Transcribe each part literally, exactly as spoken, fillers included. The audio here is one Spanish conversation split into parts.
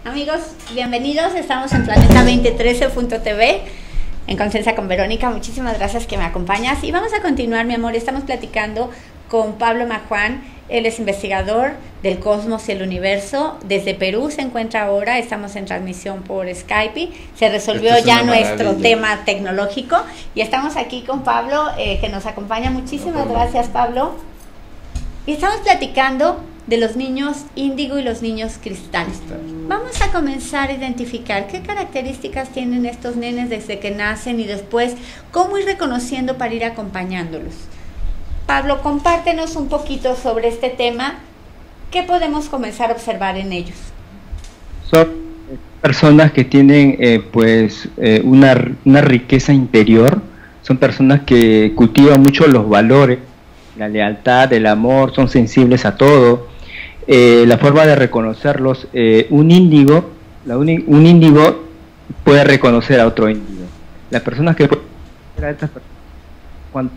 Amigos, bienvenidos, estamos en Planeta veinte trece punto t v, en Conciencia con Verónica. Muchísimas gracias que me acompañas y vamos a continuar, mi amor. Estamos platicando con Pablo Majuan. Él es investigador del cosmos y el universo. Desde Perú se encuentra ahora, estamos en transmisión por Skype. Se resolvió ya nuestro maravilla. tema tecnológico y estamos aquí con Pablo, eh, que nos acompaña. Muchísimas no, gracias, Pablo. Y estamos platicando de los niños índigo y los niños cristal. Vamos a comenzar a identificar qué características tienen estos nenes desde que nacen y después cómo ir reconociendo para ir acompañándolos. Pablo, compártenos un poquito sobre este tema. ¿Qué podemos comenzar a observar en ellos? Son personas que tienen eh, pues eh, una, una riqueza interior. Son personas que cultivan mucho los valores, la lealtad, el amor, son sensibles a todo. Eh, la forma de reconocerlos, eh, un índigo, la un, un índigo puede reconocer a otro índigo. Las personas que pueden a estas personas, cuando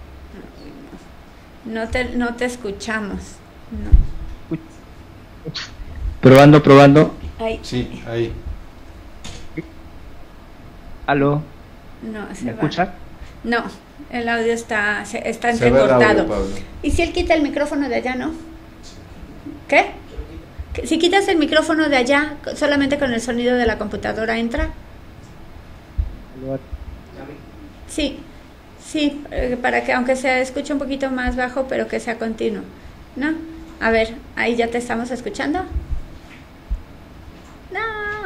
no te, no te escuchamos. No. Probando, probando. Ahí. Sí, ahí. ¿Aló? No, se ¿Me va. escuchas? No, el audio está, está entrecortado. ¿Y si él quita el micrófono de allá, no? ¿Qué? Si quitas el micrófono de allá, solamente con el sonido de la computadora entra. Sí, sí, para que aunque se escuche un poquito más bajo, pero que sea continuo, ¿no? A ver, ahí ya te estamos escuchando. No.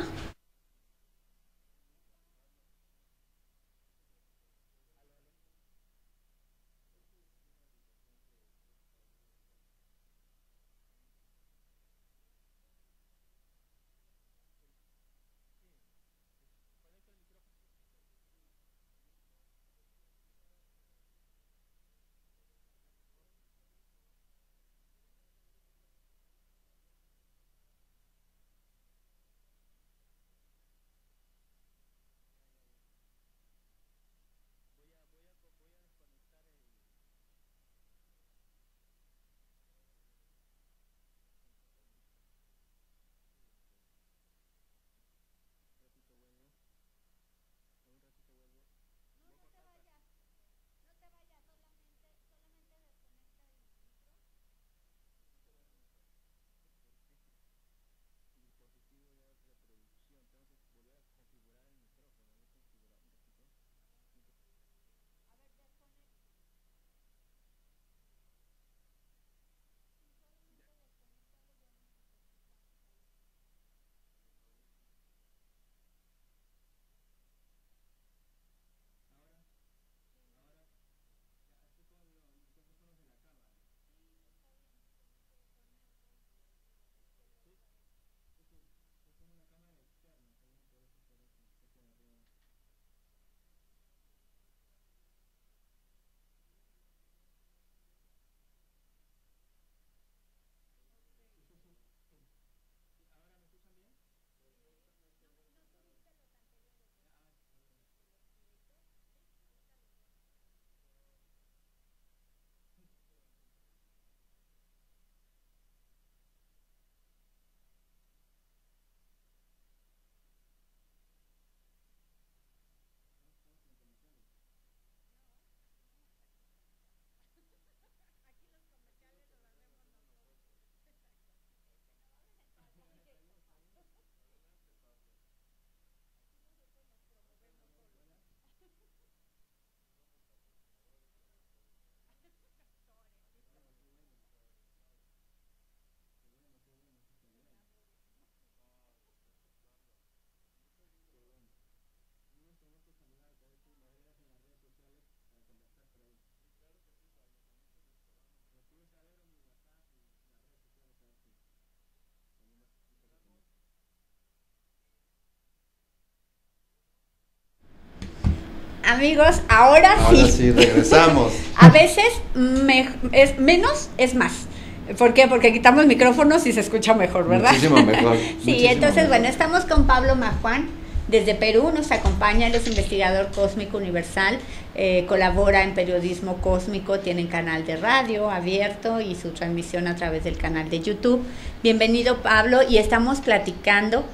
Amigos, ahora, ahora sí. sí, regresamos. A veces me, es, menos es más. ¿Por qué? Porque quitamos micrófonos y se escucha mejor, ¿verdad? Muchísimo mejor. Sí, muchísimo entonces, mejor. bueno, estamos con Pablo Majuan. Desde Perú nos acompaña, él es investigador cósmico universal, eh, colabora en periodismo cósmico, tiene canal de radio abierto y su transmisión a través del canal de YouTube. Bienvenido, Pablo, y estamos platicando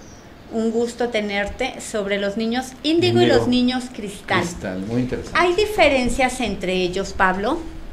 un gusto tenerte sobre los niños índigo y los niños cristal. Cristal, muy interesante. ¿Hay diferencias entre ellos, Pablo?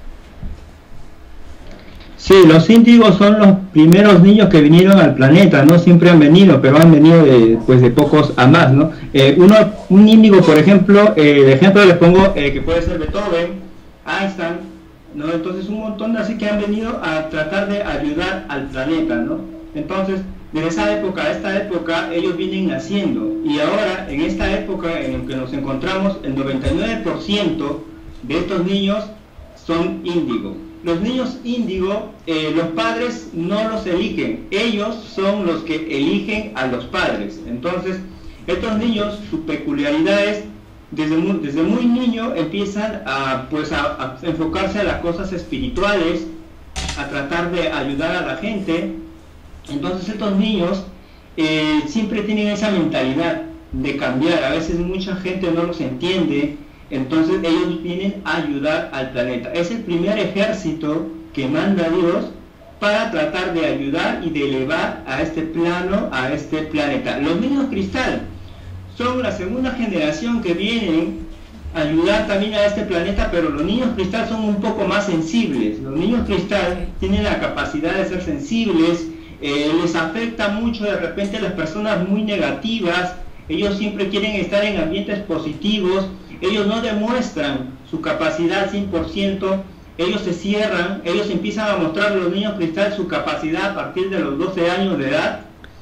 Sí, los índigos son los primeros niños que vinieron al planeta, no siempre han venido, pero han venido de, pues de pocos a más, ¿no? Eh, uno, un índigo, por ejemplo, eh, de ejemplo les pongo eh, que puede ser Beethoven, Einstein, ¿no? Entonces un montón de así que han venido a tratar de ayudar al planeta, ¿no? Entonces, desde esa época a esta época, ellos vienen naciendo, y ahora, en esta época en la que nos encontramos, el noventa y nueve por ciento de estos niños son índigo. Los niños índigo, eh, los padres no los eligen, ellos son los que eligen a los padres. Entonces, estos niños, su peculiaridad es, desde muy, desde muy niño empiezan a, pues a, a enfocarse a las cosas espirituales, a tratar de ayudar a la gente. Entonces estos niños eh, siempre tienen esa mentalidad de cambiar. A veces mucha gente no los entiende. Entonces ellos vienen a ayudar al planeta. Es el primer ejército que manda Dios para tratar de ayudar y de elevar a este plano, a este planeta. Los niños cristal son la segunda generación que vienen a ayudar también a este planeta, pero los niños cristal son un poco más sensibles. Los niños cristal tienen la capacidad de ser sensibles, eh, les afecta mucho de repente a las personas muy negativas. Ellos siempre quieren estar en ambientes positivos. Ellos no demuestran su capacidad al cien por ciento, ellos se cierran, ellos empiezan a mostrar a los niños cristal su capacidad a partir de los doce años de edad.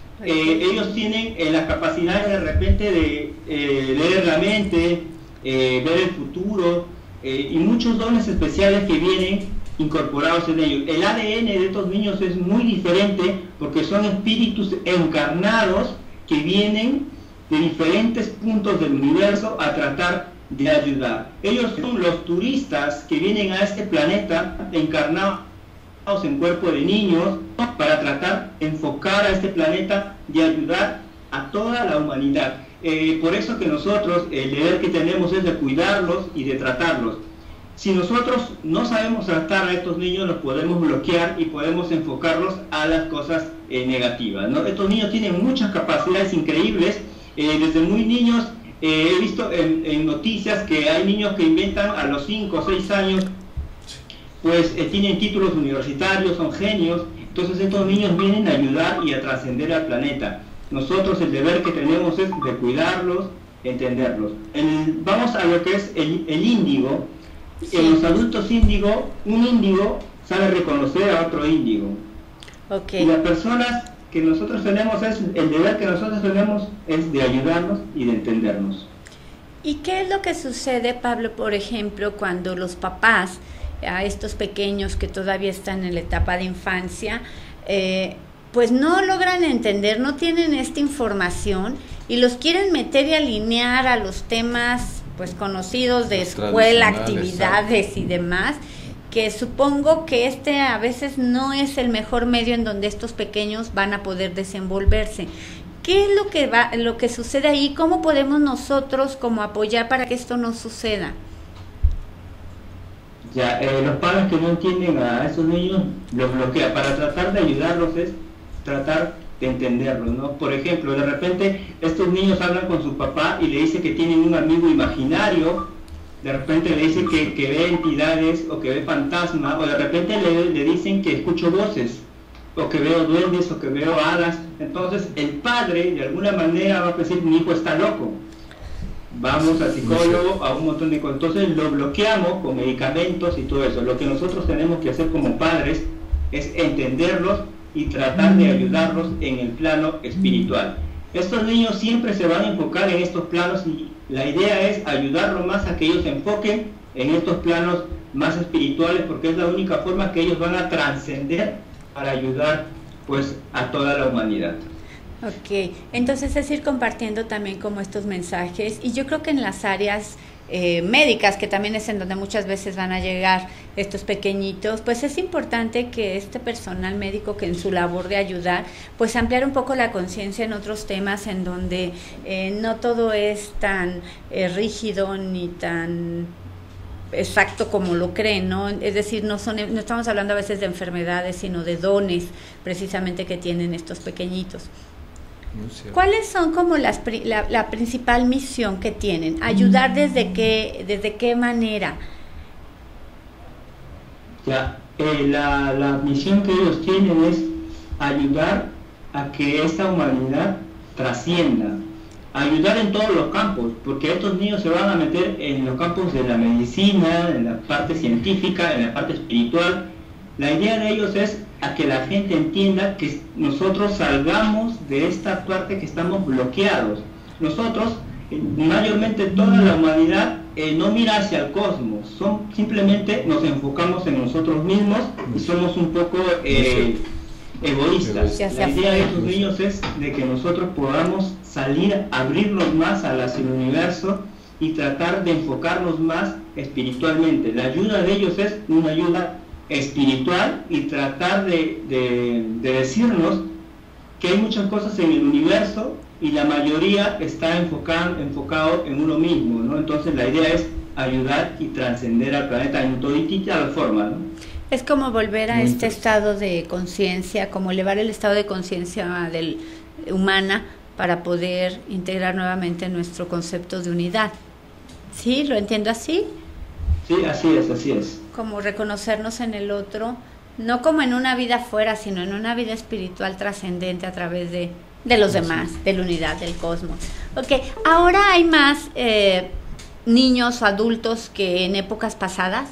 Eh, ellos tienen eh, las capacidades de repente de eh, leer la mente, eh, ver el futuro, eh, y muchos dones especiales que vienen incorporados en ellos. El A D N de estos niños es muy diferente porque son espíritus encarnados que vienen de diferentes puntos del universo a tratar de ayudar. Ellos son los turistas que vienen a este planeta encarnados en cuerpo de niños para tratar de enfocar a este planeta y ayudar a toda la humanidad. Eh, por eso que nosotros el deber que tenemos es de cuidarlos y de tratarlos. Si nosotros no sabemos tratar a estos niños, los podemos bloquear y podemos enfocarlos a las cosas eh, negativas, ¿no? Estos niños tienen muchas capacidades increíbles. Eh, desde muy niños eh, he visto en, en noticias que hay niños que inventan a los cinco o seis años, pues eh, tienen títulos universitarios, son genios. Entonces estos niños vienen a ayudar y a trascender al planeta. Nosotros el deber que tenemos es de cuidarlos, entenderlos. El, vamos a lo que es el, el índigo. Sí. En los adultos índigo, un índigo sabe reconocer a otro índigo. Okay. Y las personas que nosotros tenemos es, el deber que nosotros tenemos es de ayudarnos y de entendernos. ¿Y qué es lo que sucede, Pablo, por ejemplo, cuando los papás, a estos pequeños que todavía están en la etapa de infancia, eh, pues no logran entender, no tienen esta información y los quieren meter y alinear a los temas pues conocidos de escuela, actividades, ¿sabes? Y demás, que supongo que este a veces no es el mejor medio en donde estos pequeños van a poder desenvolverse. ¿Qué es lo que va, lo que sucede ahí? ¿Cómo podemos nosotros como apoyar para que esto no suceda? Ya, eh, los padres que no entienden a esos niños los bloquea. Para tratar de ayudarlos es tratar de entenderlos, ¿no? Por ejemplo, de repente estos niños hablan con su papá y le dice que tienen un amigo imaginario. De repente le dicen que, que ve entidades o que ve fantasmas, o de repente le, le dicen que escucho voces, o que veo duendes, o que veo hadas. Entonces el padre de alguna manera va a decir, mi hijo está loco. Vamos al psicólogo, a un montón de cosas. Entonces lo bloqueamos con medicamentos y todo eso. Lo que nosotros tenemos que hacer como padres es entenderlos y tratar de ayudarlos en el plano espiritual. Estos niños siempre se van a enfocar en estos planos y la idea es ayudarlos más a que ellos se enfoquen en estos planos más espirituales, porque es la única forma que ellos van a trascender para ayudar pues a toda la humanidad. Ok, entonces es ir compartiendo también como estos mensajes, y yo creo que en las áreas eh, médicas, que también es en donde muchas veces van a llegar estos pequeñitos, pues es importante que este personal médico, que en su labor de ayudar, pues ampliar un poco la conciencia en otros temas en donde eh, no todo es tan eh, rígido ni tan exacto como lo creen, ¿no? Es decir, no son, no estamos hablando a veces de enfermedades, sino de dones precisamente que tienen estos pequeñitos. ¿Cuáles son como las la, la principal misión que tienen? ¿Ayudar desde qué, desde qué manera? Ya, eh, la, la misión que ellos tienen es ayudar a que esta humanidad trascienda, ayudar en todos los campos, porque estos niños se van a meter en los campos de la medicina, en la parte científica, en la parte espiritual. La idea de ellos es a que la gente entienda que nosotros salgamos de esta parte que estamos bloqueados. Nosotros, mayormente toda la humanidad, eh, no mira hacia el cosmos, son, simplemente nos enfocamos en nosotros mismos y somos un poco eh, egoístas. La idea de estos niños es de que nosotros podamos salir, abrirnos más a hacia el universo y tratar de enfocarnos más espiritualmente. La ayuda de ellos es una ayuda espiritual y tratar de, de, de decirnos que hay muchas cosas en el universo y la mayoría está enfocado, enfocado en uno mismo, ¿no? Entonces la idea es ayudar y trascender al planeta en toditita forma, ¿no? Es como volver a este estado de conciencia, como elevar el estado de conciencia del humana para poder integrar nuevamente nuestro concepto de unidad. ¿Sí? ¿Lo entiendo así? Sí, así es, así es. Como reconocernos en el otro, no como en una vida fuera, sino en una vida espiritual trascendente a través de, de los demás, de la unidad, del cosmos. Ok, ahora hay más eh, niños o adultos que en épocas pasadas.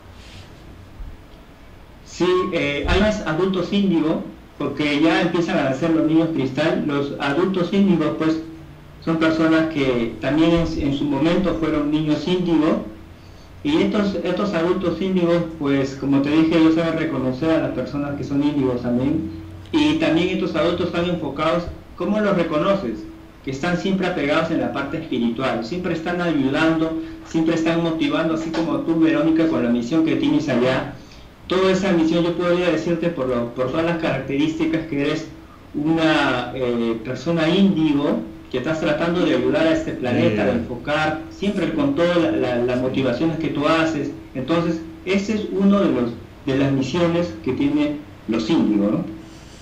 Sí, eh, hay más adultos índigo, porque ya empiezan a nacer los niños cristal. Los adultos índigos, pues, son personas que también en, en su momento fueron niños índigo. Y estos, estos adultos índigos, pues, como te dije, ellos saben reconocer a las personas que son índigos también. Y también estos adultos están enfocados, ¿cómo los reconoces? Que están siempre apegados en la parte espiritual, siempre están ayudando, siempre están motivando, así como tú, Verónica, con la misión que tienes allá. Toda esa misión yo podría decirte por, lo, por todas las características que eres una eh, persona índigo, que estás tratando de ayudar a este planeta, de enfocar, siempre con todas la, la, las motivaciones que tú haces. Entonces, ese es uno de los de las misiones que tiene los índigos, ¿no?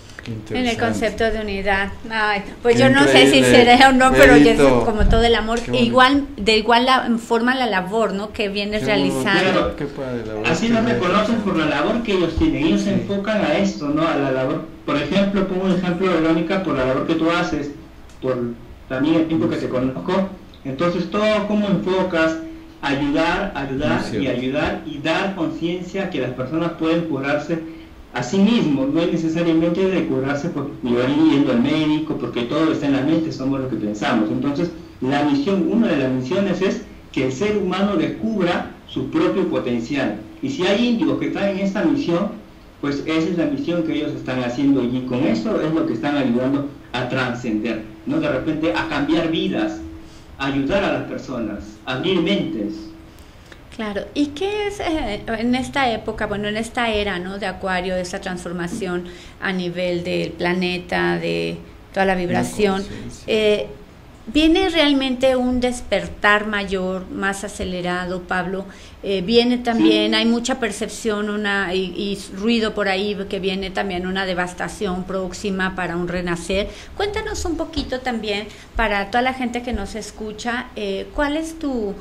En el concepto de unidad. Ay, pues Qué yo no sé si será o no, pero ya es como todo el amor, igual de igual la, forma la labor, ¿no? Que vienes Qué realizando. Claro, así nos reconocen por la labor que ellos tienen. Ellos sí. se enfocan a esto, ¿no? A la labor. Por ejemplo, pongo un ejemplo, Verónica, por la labor que tú haces, por también el tiempo que te conozco. Entonces, todo cómo enfocas, ayudar, ayudar y ayudar y dar conciencia que las personas pueden curarse a sí mismos. No es necesariamente de curarse por ir yendo al médico, porque todo está en la mente, somos lo que pensamos. Entonces, la misión, una de las misiones es que el ser humano descubra su propio potencial. Y si hay índigos que están en esta misión, pues esa es la misión que ellos están haciendo y con eso es lo que están ayudando a trascender, ¿no? De repente a cambiar vidas, a ayudar a las personas, a abrir mentes. Claro, ¿y qué es eh, en esta época, bueno, en esta era, ¿no? De Acuario, de esta transformación a nivel del planeta, de toda la vibración? Eh, ¿Viene realmente un despertar mayor, más acelerado, Pablo? Eh, viene también, sí. Hay mucha percepción una y, y ruido por ahí, que viene también una devastación próxima para un renacer. Cuéntanos un poquito también, para toda la gente que nos escucha, eh, ¿cuál es tu...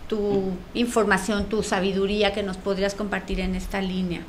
tu información, tu sabiduría que nos podrías compartir en esta línea?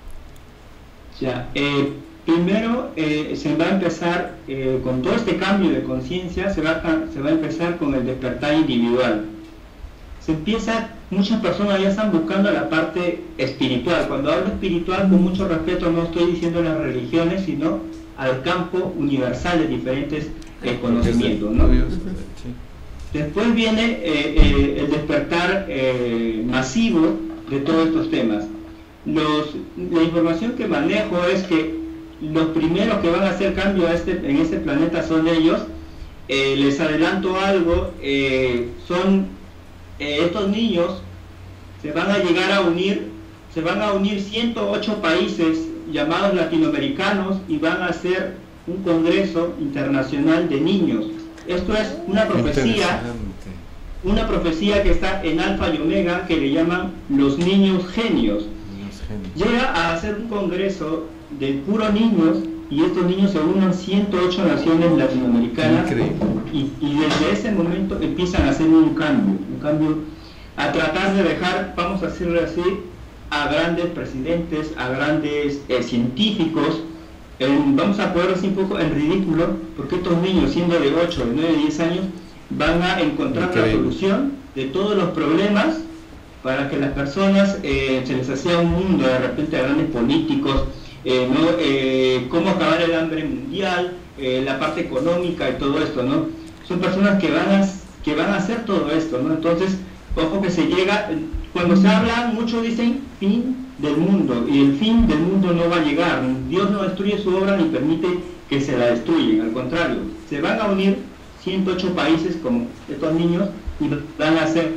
Ya, eh, primero eh, se va a empezar eh, con todo este cambio de conciencia, se va, a, se va a empezar con el despertar individual. Se empieza, muchas personas ya están buscando la parte espiritual. Cuando hablo espiritual, con mucho respeto, no estoy diciendo las religiones, sino al campo universal de diferentes eh, conocimientos, ¿no? Después viene eh, eh, el despertar eh, masivo de todos estos temas. Los, la información que manejo es que los primeros que van a hacer cambio a este, en este planeta son ellos. Eh, les adelanto algo, eh, son eh, estos niños se van a llegar a unir, se van a unir ciento ocho países llamados latinoamericanos y van a hacer un congreso internacional de niños. Esto es una profecía, una profecía que está en Alfa y Omega, que le llaman los niños genios. Llega a hacer un congreso de puros niños y estos niños se unen ciento ocho naciones latinoamericanas y, y desde ese momento empiezan a hacer un cambio, un cambio a tratar de dejar, vamos a decirlo así, a grandes presidentes, a grandes eh, científicos, eh, vamos a poner así un poco en ridículo, porque estos niños siendo de ocho, de nueve, diez años, van a encontrar Increíble. la solución de todos los problemas para que las personas eh, se les hacía un mundo de repente a grandes políticos, eh, ¿no? eh, cómo acabar el hambre mundial, eh, la parte económica y todo esto, ¿no? Son personas que van a, que van a hacer todo esto, ¿no? Entonces, ojo que se llega, cuando se habla, muchos dicen fin del mundo, y el fin del mundo no va a llegar. Dios no destruye su obra ni permite que se la destruyan, al contrario, se van a unir ciento ocho países como estos niños y van a hacer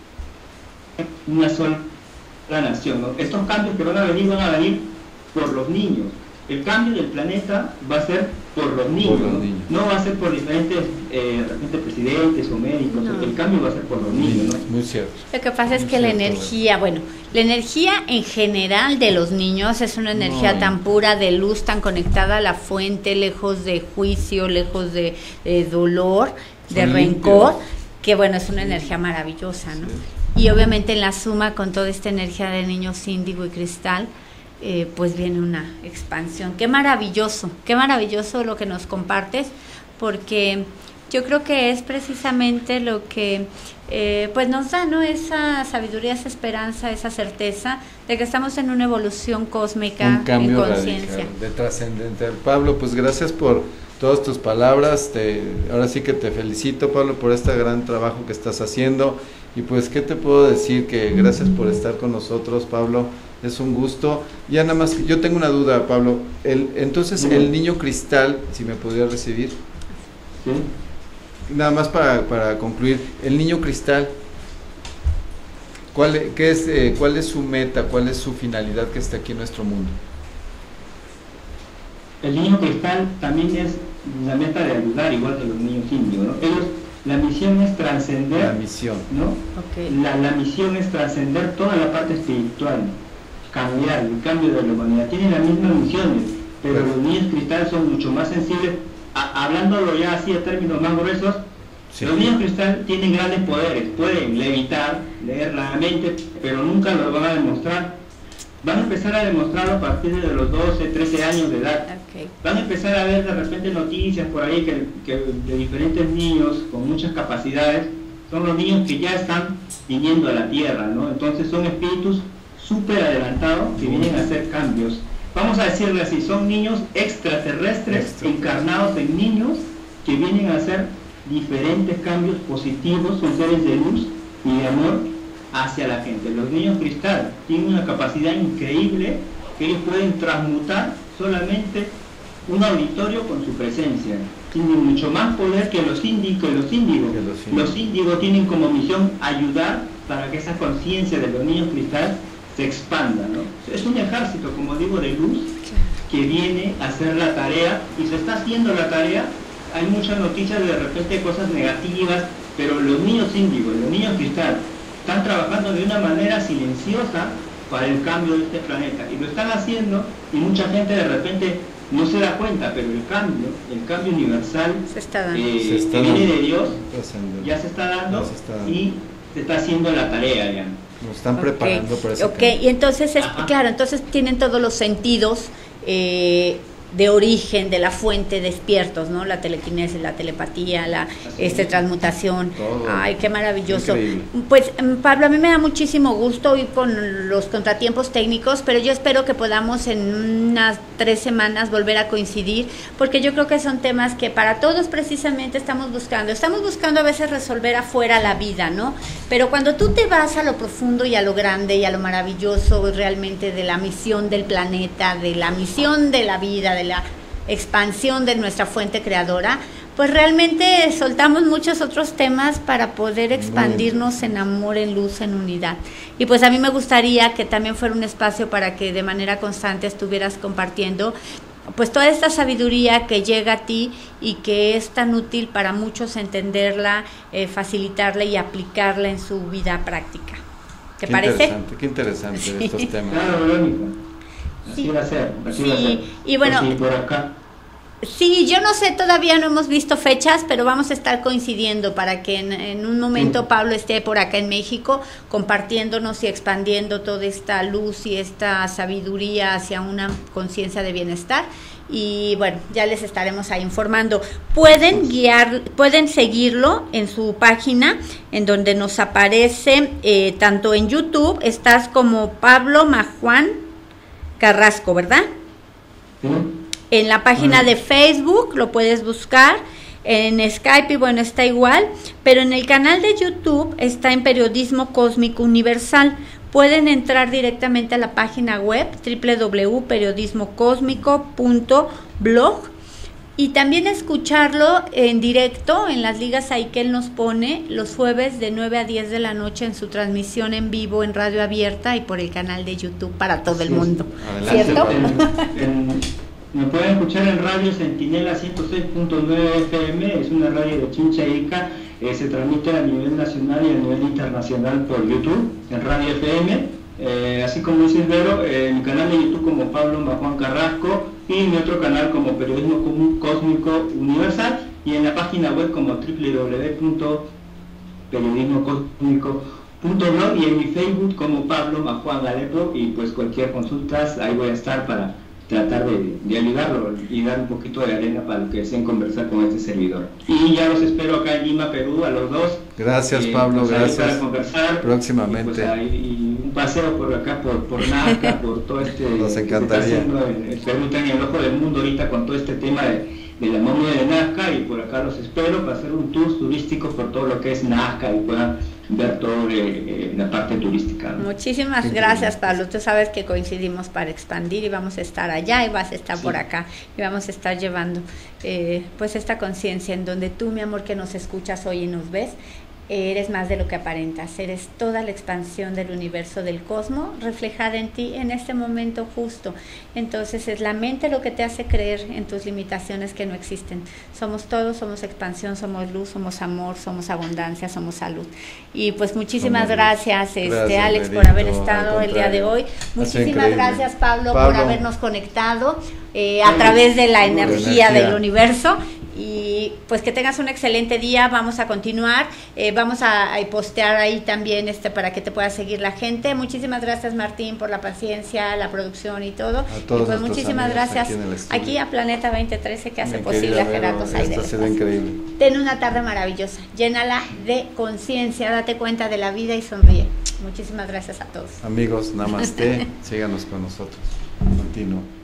una sola nación, ¿no? Estos cambios que van a venir, van a venir por los niños. El cambio del planeta va a ser por los niños, por los ¿no? niños. No va a ser por diferentes eh, de repente presidentes o médicos, no. El cambio va a ser por los niños, ¿no? Muy cierto. Lo que pasa es Muy que la cierto, energía, bueno, la energía en general de los niños es una energía no. tan pura, de luz, tan conectada a la fuente, lejos de juicio, lejos de, de dolor, Son de rencor, limpios. que bueno, es una energía maravillosa, ¿no? Sí. Y obviamente en la suma con toda esta energía de niños índigo y cristal, Eh, pues viene una expansión. Qué maravilloso, qué maravilloso lo que nos compartes, porque yo creo que es precisamente lo que eh, pues nos da, ¿no? Esa sabiduría, esa esperanza, esa certeza de que estamos en una evolución cósmica, un cambio en conciencia, de trascendental. Pablo, pues gracias por todas tus palabras. Te, ahora sí que te felicito, Pablo, por este gran trabajo que estás haciendo. Y pues, ¿qué te puedo decir? Que gracias por estar con nosotros, Pablo. Es un gusto. Ya nada más, yo tengo una duda, Pablo. El, entonces, sí. el niño cristal, si me pudiera recibir. Sí. Nada más para, para concluir, el niño cristal, ¿cuál, qué es, eh, ¿cuál es su meta, cuál es su finalidad que está aquí en nuestro mundo? El niño cristal también es la meta de ayudar, igual que los niños indios, ¿no? Ellos, la misión es trascender, la misión, ¿no? Okay. La, la misión es trascender toda la parte espiritual, cambiar, el cambio de la humanidad. Tienen las mismas misiones, pero, pero los niños cristales son mucho más sensibles. A, hablándolo ya así a términos más gruesos, sí. los niños cristal tienen grandes poderes, pueden levitar, leer la mente, pero nunca lo van a demostrar. Van a empezar a demostrarlo a partir de los doce, trece años de edad. Okay. Van a empezar a ver de repente noticias por ahí que, que de diferentes niños con muchas capacidades, son los niños que ya están viniendo a la Tierra, ¿no? Entonces son espíritus súper adelantados que vienen a hacer cambios. Vamos a decirle así, son niños extraterrestres Extra. encarnados en niños que vienen a hacer diferentes cambios positivos, son seres de luz y de amor hacia la gente. Los niños cristal tienen una capacidad increíble que ellos pueden transmutar solamente un auditorio con su presencia. Tienen mucho más poder que los índigos. Los índigos, los índigos tienen como misión ayudar para que esa conciencia de los niños cristal se expanda, ¿no? Es un ejército, como digo, de luz que viene a hacer la tarea y se está haciendo la tarea. Hay muchas noticias de repente cosas negativas, pero los niños índigos, los niños cristal están trabajando de una manera silenciosa para el cambio de este planeta y lo están haciendo y mucha gente de repente no se da cuenta, pero el cambio, el cambio universal se está dando. Eh, se está que viene dando. de Dios ya se está dando, se está dando y se está haciendo la tarea ya. Nos están okay. preparando para ese Ok, cambio. Y entonces, es, claro, entonces tienen todos los sentidos eh, de origen, de la fuente despiertos, ¿no? La telequinesis, la telepatía, la este, transmutación. Todo. Ay, qué maravilloso. Increíble. Pues, Pablo, a mí me da muchísimo gusto ir con los contratiempos técnicos, pero yo espero que podamos en unas tres semanas volver a coincidir, porque yo creo que son temas que para todos precisamente estamos buscando. Estamos buscando a veces resolver afuera la vida, ¿no? Pero cuando tú te vas a lo profundo y a lo grande y a lo maravilloso realmente de la misión del planeta, de la misión de la vida, de la expansión de nuestra fuente creadora, pues realmente soltamos muchos otros temas para poder expandirnos en amor, en luz, en unidad. Y pues a mí me gustaría que también fuera un espacio para que de manera constante estuvieras compartiendo pues toda esta sabiduría que llega a ti y que es tan útil para muchos entenderla, eh, facilitarla y aplicarla en su vida práctica. ¿Te qué parece? Interesante, qué interesante sí. estos temas. Claro, Verónica. Así Sí. va a ser, así Sí, va a ser. y bueno- Pues sí, por acá. Sí, yo no sé, todavía no hemos visto fechas, pero vamos a estar coincidiendo para que en, en un momento Sí. Pablo esté por acá en México compartiéndonos y expandiendo toda esta luz y esta sabiduría hacia una conciencia de bienestar. Y bueno, ya les estaremos ahí informando. Pueden guiar, pueden seguirlo en su página, en donde nos aparece eh, tanto en YouTube, estás como Pablo Majuan Carrasco, ¿verdad? ¿Sí? En la página Ujú. de Facebook lo puedes buscar, en Skype y bueno, está igual, pero en el canal de YouTube está en Periodismo Cósmico Universal. Pueden entrar directamente a la página web doble u doble u doble u punto periodismo cósmico punto blog y también escucharlo en directo en las ligas ahí que él nos pone los jueves de nueve a diez de la noche en su transmisión en vivo en radio abierta y por el canal de YouTube para todo el Así es. mundo. Adelante. ¿Cierto? En- en- me pueden escuchar en Radio Centinela ciento seis punto nueve F M, es una radio de Chincha Ica, eh, se transmite a nivel nacional y a nivel internacional por YouTube, en Radio F M, eh, así como dice Vero, eh, mi canal de YouTube como Pablo Majuan Carrasco y mi otro canal como Periodismo Cósmico Universal y en la página web como doble u doble u doble u punto periodismo cósmico punto blog y en mi Facebook como Pablo Majuan Galepo y pues cualquier consulta ahí voy a estar para tratar de, de ayudarlo y dar un poquito de arena para lo que deseen conversar con este servidor. Y ya los espero acá en Lima, Perú, a los dos. Gracias, Eh, Pablo, pues, ahí gracias. para conversar. Próximamente. Y, pues, ahí, y un paseo por acá, por, por Nazca, por todo este... Nos que se está encantaría. haciendo en el Perú, está en el ojo del mundo ahorita con todo este tema de, de la momia de Nazca y por acá los espero para hacer un tour turístico por todo lo que es Nazca y puedan ver toda eh, la parte turística, ¿no? Muchísimas Sí, gracias, sí. Pablo. Tú sabes que coincidimos para expandir y vamos a estar allá y vas a estar Sí. por acá y vamos a estar llevando eh, pues esta conciencia en donde tú, mi amor, que nos escuchas hoy y nos ves, eres más de lo que aparentas, eres toda la expansión del universo, del cosmos, reflejada en ti en este momento justo. Entonces es la mente lo que te hace creer en tus limitaciones que no existen. Somos todos, somos expansión, somos luz, somos amor, somos abundancia, somos salud. Y pues muchísimas Somos luz. gracias, este, Gracias, Alex, por Benito, haber al estado el día de contrario. hoy. Ha sido Muchísimas increíble. gracias, Pablo, por Pablo. habernos conectado eh, a través de la Muy buena energía energía. del universo. Y pues que tengas un excelente día, vamos a continuar, eh, vamos a, a postear ahí también este para que te pueda seguir la gente. Muchísimas gracias, Martín, por la paciencia, la producción y todo. A Y todos pues nuestros muchísimas amigos gracias aquí en el estudio. aquí a Planeta veinte trece que hace Mi posible querida a Gerardo Vero, Saide. esto ha sido increíble. Ten una tarde maravillosa, llénala de conciencia, date cuenta de la vida y sonríe. Muchísimas gracias a todos. Amigos, namaste, síganos con nosotros. Continuo.